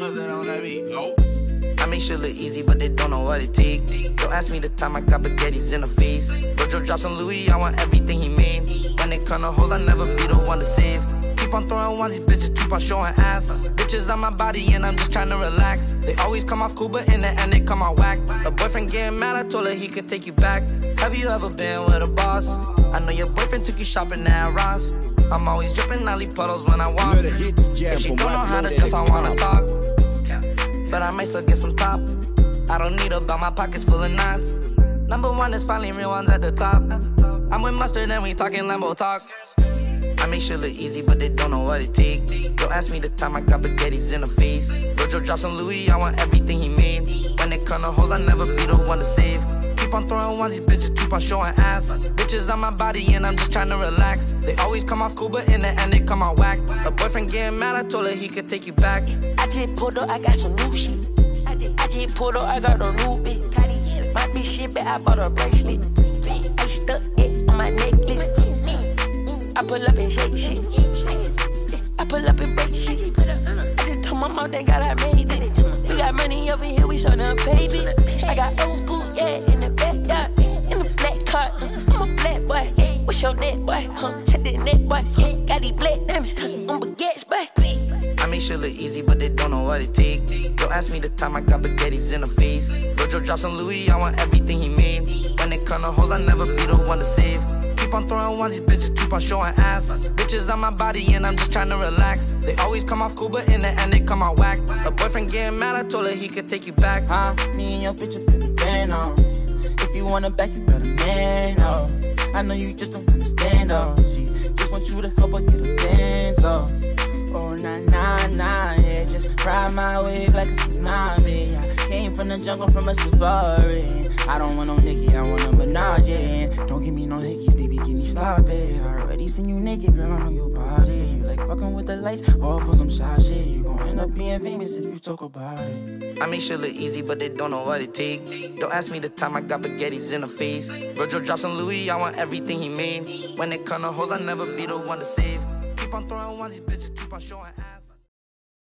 On that beat. Go. I make shit look easy, but they don't know what it take. Don't ask me the time I got spaghettis in the face. Virgil drops on Louis, I want everything he made. When it come to hoes, I never be the one to save. Keep on throwing ones, these bitches keep on showing ass. Bitches on my body and I'm just trying to relax. They always come off cool, but in the end they come out whack. A boyfriend getting mad, I told her he could take you back. Have you ever been with a boss? I know your boyfriend took you shopping at Ross. I'm always dripping, I leave puddles when I walk. If she don't know how to dress, I wanna talk. But I might still get some top. I don't need her, but my pockets full of knots. Number one is finally real ones at the top. I'm with Mustard and we talking Lambo talk. I make shit look easy, but they don't know what it take. Don't ask me the time I got spaghettis in the face. Virgil drops on Louis, I want everything he made. When it come to hoes, I never be the one to save. Keep on throwing ones, these bitches keep on showing ass. Bitches on my body and I'm just trying to relax. They always come off cool, but in the end they come out whack. A boyfriend getting mad, I told her he could take you back. I just pulled up, I got some new shit. I just pulled up, I got a new bitch. My bitch shit, but I bought a bracelet. I stuck it on my necklace. I pull up and shake shit. I pull up and break shit. I just told my mom, thank God I made it. We got money over here, we show them baby. I got old school, yeah, in the backyard. In the black car, I'm a black boy. What's your net, boy? Check the net, boy. Got these black diamonds on baguettes, boy. I make shit look easy, but they don't know what it take. Don't ask me the time I got spaghettis in the face. Virgil drops on Louis, I want everything he made. When it come to hoes, I never be the one to save. Keep on throwing ones, these bitches keep on showing ass. Bitches on my body and I'm just trying to relax. They always come off cool, but in the end they come out whack. A boyfriend getting mad, I told her he could take you back. Me and your bitch up in the van, If you want her back, you better man, I know you just don't understand, She just want you to help her get a Benz, Oh, nah, yeah, just ride my wave like a tsunami. I came from the jungle from a safari. I don't want no Nicki, I want a Minaj, yeah. Don't give me no hickeys, baby, give me sloppy. I already seen you naked, girl, I know your body. You like fucking with the lights, all for some shy shit. You gon' end up being famous if you talk about it. I make shit look easy, but they don't know what it take. Don't ask me the time I got spaghettis in the face. Virgil drops on Louis, I want everything he made. When it come to hoes, I never be the one to save. Keep on throwing ones, these bitches keep on showing ass.